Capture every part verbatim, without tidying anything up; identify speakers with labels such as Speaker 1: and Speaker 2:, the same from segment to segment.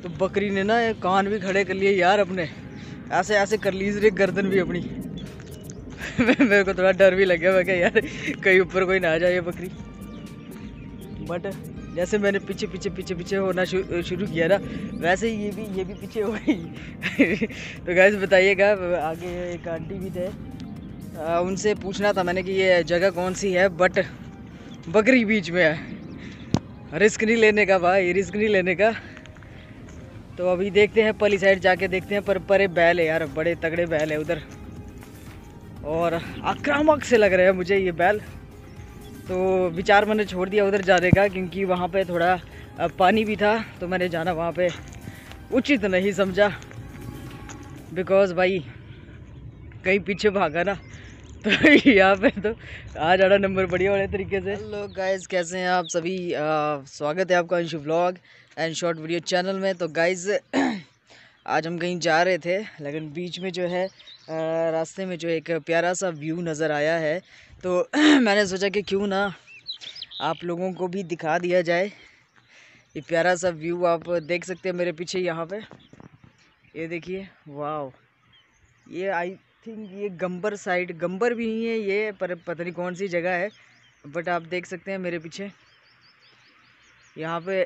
Speaker 1: तो बकरी ने ना कान भी खड़े कर लिए यार अपने, ऐसे ऐसे कर ली इसने गर्दन भी अपनी। मेरे को थोड़ा डर भी लग गया, मैं क्या यार कहीं ऊपर कोई ना आ जाए ये बकरी। बट जैसे मैंने पीछे पीछे पीछे पीछे होना शुरू किया ना, वैसे ही ये भी ये भी पीछे हो गई। तो गाइस बताइएगा, आगे एक आंटी भी थे, आ, उनसे पूछना था मैंने कि ये जगह कौन सी है, बट बकरी बीच में है, रिस्क नहीं लेने का भाई, रिस्क नहीं लेने का। तो अभी देखते हैं पली साइड जाके देखते हैं, पर परे बैल है यार, बड़े तगड़े बैल है उधर, और आक्रामक से लग रहे हैं मुझे ये बैल। तो विचार मैंने छोड़ दिया उधर जाने का, क्योंकि वहाँ पे थोड़ा पानी भी था, तो मैंने जाना वहाँ पे उचित नहीं समझा, बिकॉज भाई कहीं पीछे भागा ना तो यहाँ पे तो आ जाना नंबर बढ़िया वाले तरीके से। हेलो गाइस, कैसे हैं आप सभी? आ, स्वागत है आपका Anshu vlog and short video channel में। तो गाइस आज हम कहीं जा रहे थे, लेकिन बीच में जो है रास्ते में जो एक प्यारा सा व्यू नज़र आया है, तो मैंने सोचा कि क्यों ना आप लोगों को भी दिखा दिया जाए ये प्यारा सा व्यू। आप देख सकते हैं मेरे पीछे यहाँ पे, ये देखिए, वाह, ये आई थिंक ये गंबर साइड, गंबर भी नहीं है ये, पर पता नहीं कौन सी जगह है, बट आप देख सकते हैं मेरे पीछे यहाँ पे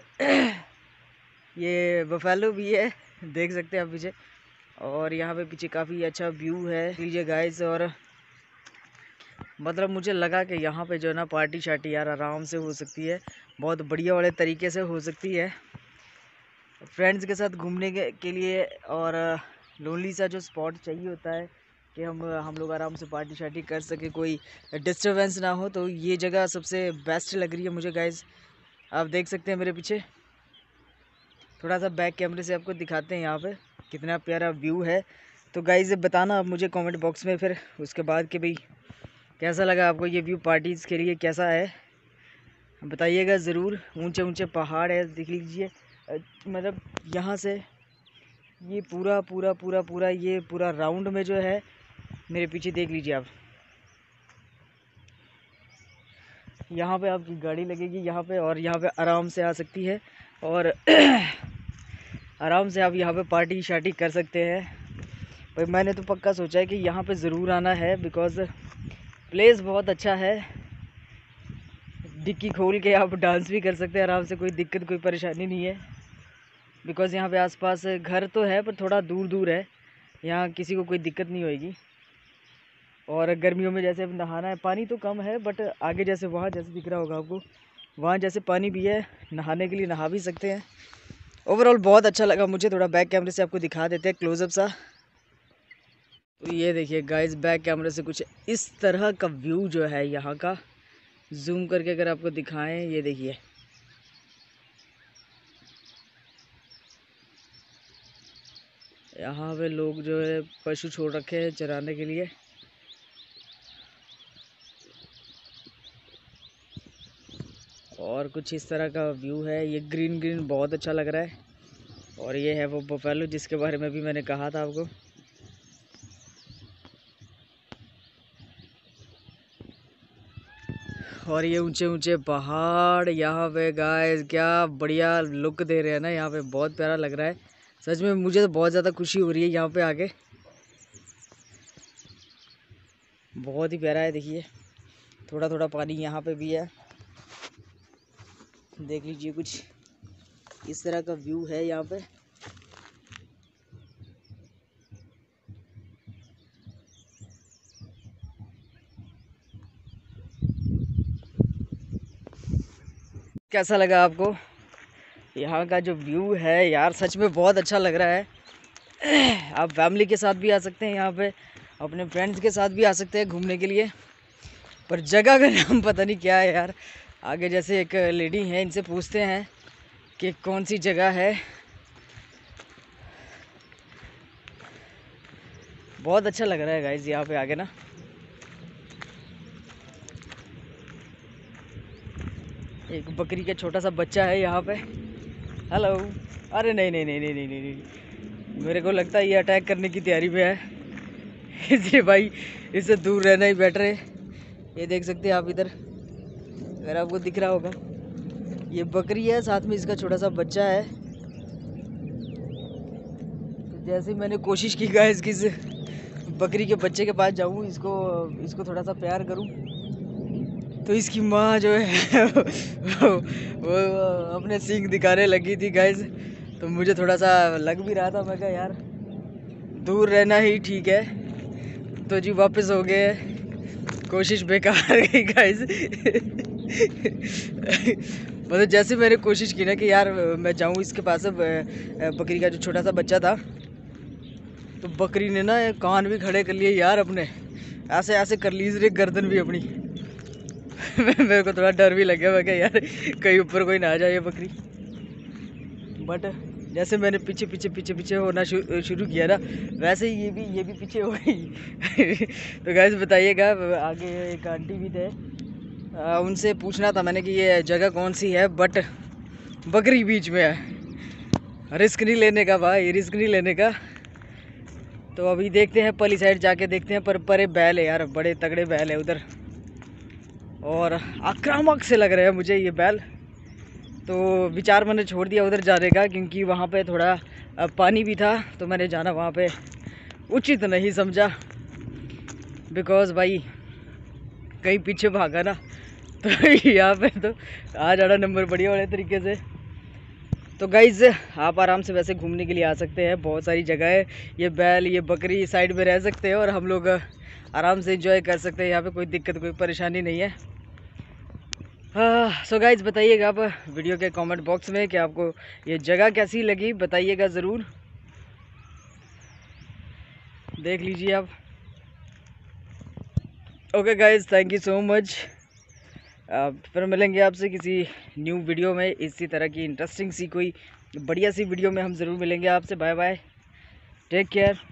Speaker 1: ये बफेलो भी है, देख सकते हैं आप पीछे, और यहाँ पे पीछे काफ़ी अच्छा व्यू है लीजिए गाइस। और मतलब मुझे लगा कि यहाँ पे जो है ना पार्टी शार्टी यार आराम से हो सकती है, बहुत बढ़िया वाले तरीके से हो सकती है फ्रेंड्स के साथ घूमने के, के लिए। और लोनली सा जो स्पॉट चाहिए होता है कि हम हम लोग आराम से पार्टी शार्टी कर सके, कोई डिस्टरबेंस ना हो, तो ये जगह सबसे बेस्ट लग रही है मुझे गाइस। आप देख सकते हैं मेरे पीछे, थोड़ा सा बैक कैमरे से आपको दिखाते हैं यहाँ पे कितना प्यारा व्यू है। तो गाइस बताना आप मुझे कमेंट बॉक्स में फिर उसके बाद कि भाई कैसा लगा आपको ये व्यू, पार्टीज़ के लिए कैसा है बताइएगा ज़रूर। ऊंचे ऊंचे पहाड़ है, देख लीजिए, मतलब यहाँ से ये पूरा पूरा पूरा पूरा ये पूरा राउंड में जो है मेरे पीछे देख लीजिए आप, यहाँ पे आपकी गाड़ी लगेगी यहाँ पे, और यहाँ पे आराम से आ सकती है, और आराम से आप यहाँ पे पार्टी शार्टी कर सकते हैं। भाई मैंने तो पक्का सोचा है कि यहाँ पे ज़रूर आना है, बिकॉज़ प्लेस बहुत अच्छा है, डिक्की खोल के आप डांस भी कर सकते हैं आराम से, कोई दिक्कत कोई परेशानी नहीं है, बिकॉज़ यहाँ पे आसपास घर तो है पर थोड़ा दूर दूर है, यहाँ किसी को कोई दिक्कत नहीं होएगी। और गर्मियों में जैसे नहाना है, पानी तो कम है, बट आगे जैसे वहाँ जैसे दिख रहा होगा आपको, वहाँ जैसे पानी भी है, नहाने के लिए नहा भी सकते हैं। ओवरऑल बहुत अच्छा लगा मुझे, थोड़ा बैक कैमरे से आपको दिखा देते हैं क्लोजअप सा। तो ये देखिए गाइस, बैक कैमरे से कुछ इस तरह का व्यू जो है यहाँ का, जूम करके अगर आपको दिखाएं, ये देखिए, यहाँ पे लोग जो है पशु छोड़ रखे हैं चराने के लिए। और कुछ इस तरह का व्यू है, ये ग्रीन ग्रीन बहुत अच्छा लग रहा है। और ये है वो बफेलो जिसके बारे में भी मैंने कहा था आपको। और ये ऊंचे ऊंचे पहाड़ यहाँ पे गाइस, क्या बढ़िया लुक दे रहे हैं ना, यहाँ पे बहुत प्यारा लग रहा है सच में। मुझे तो बहुत ज़्यादा खुशी हो रही है यहाँ पे आके, बहुत ही प्यारा है। देखिए थोड़ा थोड़ा पानी यहाँ पे भी है, देख लीजिए, कुछ इस तरह का व्यू है यहाँ पे। कैसा लगा आपको यहाँ का जो व्यू है यार? सच में बहुत अच्छा लग रहा है। आप फैमिली के साथ भी आ सकते हैं यहाँ पे, अपने फ्रेंड्स के साथ भी आ सकते हैं घूमने के लिए, पर जगह का नाम पता नहीं क्या है यार। आगे जैसे एक लेडी है, इनसे पूछते हैं कि कौन सी जगह है। बहुत अच्छा लग रहा है गाइस यहाँ पे आगे ना। एक बकरी का छोटा सा बच्चा है यहाँ पे। हेलो। अरे नहीं नहीं नहीं नहीं नहीं नहीं नहीं, मेरे को लगता है ये अटैक करने की तैयारी में है, इसलिए भाई इससे दूर रहना ही बेटर है। ये देख सकते हैं आप इधर, अगर आपको दिख रहा होगा, ये बकरी है, साथ में इसका छोटा सा बच्चा है। जैसे मैंने कोशिश की गाइस कि इस बकरी के बच्चे के पास जाऊँ, इसको इसको थोड़ा सा प्यार करूँ, तो इसकी माँ जो है वो, वो अपने सींग दिखाने लगी थी गाइस। तो मुझे थोड़ा सा लग भी रहा था, मैं कहा यार दूर रहना ही ठीक है। तो जी वापस हो गए, कोशिश बेकार गई गाइस। मतलब जैसे मैंने कोशिश की ना कि यार मैं जाऊँ इसके पास, बकरी का जो छोटा सा बच्चा था, तो बकरी ने ना कान भी खड़े कर लिए यार अपने, ऐसे ऐसे कर ली इसने गर्दन भी अपनी। मेरे को थोड़ा डर भी लग गया, मैं क्या यार कहीं ऊपर कोई ना आ जाए ये बकरी। बट जैसे मैंने पीछे पीछे पीछे पीछे होना शुरू किया ना, वैसे ही ये भी ये भी पीछे हो गई। तो गाइस बताइएगा, आगे एक आंटी भी थे, आ, उनसे पूछना था मैंने कि ये जगह कौन सी है, बट बकरी बीच में है, रिस्क नहीं लेने का भाई, रिस्क नहीं लेने का। तो अभी देखते हैं पली साइड जाके देखते हैं, पर परे बैल है यार, बड़े तगड़े बैल है उधर, और आक्रामक से लग रहे हैं मुझे ये बैल। तो विचार मैंने छोड़ दिया उधर जाने का, क्योंकि वहाँ पे थोड़ा पानी भी था, तो मैंने जाना वहाँ पे उचित नहीं समझा, बिकॉज़ भाई कहीं पीछे भागा ना तो यहाँ पे तो आ जाना नंबर बढ़िया वाले तरीके से। तो गाइज़ आप आराम से वैसे घूमने के लिए आ सकते हैं, बहुत सारी जगह है, ये बैल ये बकरी साइड में रह सकते हैं और हम लोग आराम से एंजॉय कर सकते हैं, यहाँ पे कोई दिक्कत कोई परेशानी नहीं है। हाँ सो गाइज़ बताइएगा आप वीडियो के कमेंट बॉक्स में कि आपको ये जगह कैसी लगी, बताइएगा ज़रूर, देख लीजिए आप। Okay guys, thank you so much. फिर मिलेंगे आपसे किसी न्यू वीडियो में, इसी तरह की इंटरेस्टिंग सी कोई बढ़िया सी वीडियो में हम ज़रूर मिलेंगे आपसे। Bye bye, take care.